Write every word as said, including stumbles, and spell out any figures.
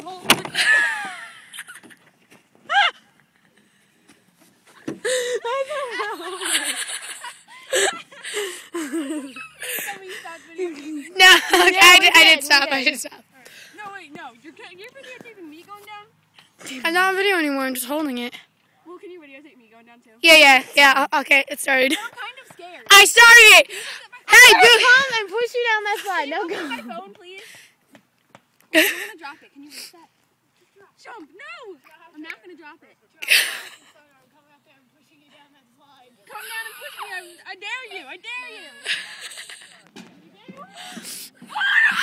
hold No, okay, yeah, I, did, I did, did stop. did. I did stop. No, wait, no. You're, you're videotaping me going down? I'm not on video anymore. I'm just holding it. Well, can you videotape me going down too? Yeah, yeah, yeah. Okay, it started. I'm kind of scared. I started it. Hey, Come dude. and push you down that slide. No, go. My phone, please. I'm gonna drop it. Can you reset? Jump! No! I'm not gonna drop it. I'm coming up there and pushing you down that slide. Come down and push me. I, I dare you. I dare you. You dare?